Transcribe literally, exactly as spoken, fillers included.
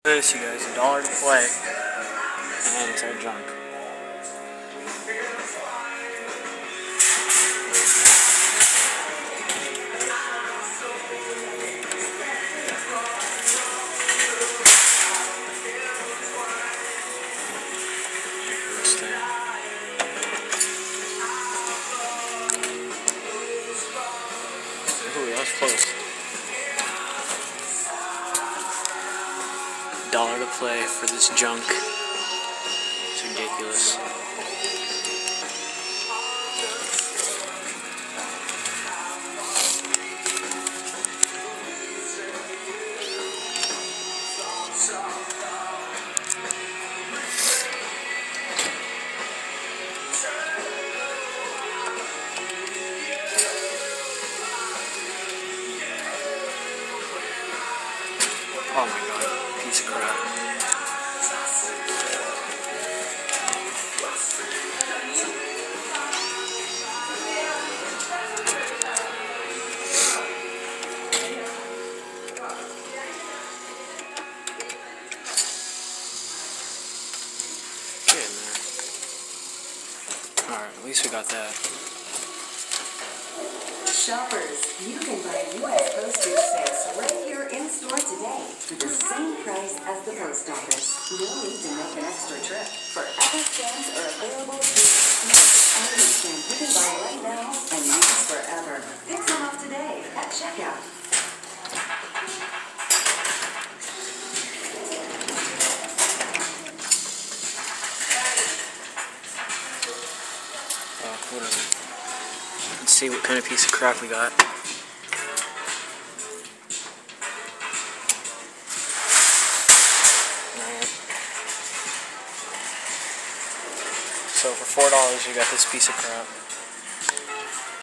This, you guys, a dollar to play, and it's our junk. Ooh, that was close. Dollar to play for this junk. It's ridiculous. Oh my god, piece of crap. Get in there. Alright, at least we got that. Shoppers, you can buy U S postage stamps right here in store today for the same price as the post office. No need to make an extra trip. Forever stamps are available through any stamp you can buy right now and use forever. Pick some up today at checkout. Oh, whatever. Let's see what kind of piece of crap we got. Alright. So for four dollars you got this piece of crap.